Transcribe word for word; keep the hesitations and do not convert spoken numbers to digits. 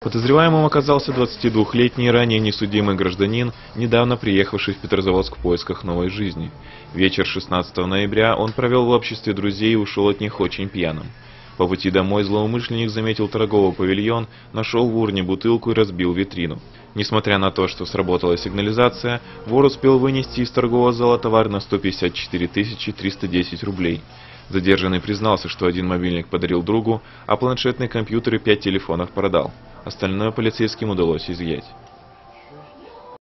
Подозреваемым оказался двадцатидвухлетний ранее несудимый гражданин, недавно приехавший в Петрозаводск в поисках новой жизни. Вечер шестнадцатого ноября он провел в обществе друзей и ушел от них очень пьяным. По пути домой злоумышленник заметил торговый павильон, нашел в урне бутылку и разбил витрину. Несмотря на то, что сработала сигнализация, вор успел вынести из торгового зала товар на сто пятьдесят четыре тысячи триста десять рублей. Задержанный признался, что один мобильник подарил другу, а планшетный компьютер и пять телефонов продал. Остальное полицейским удалось изъять.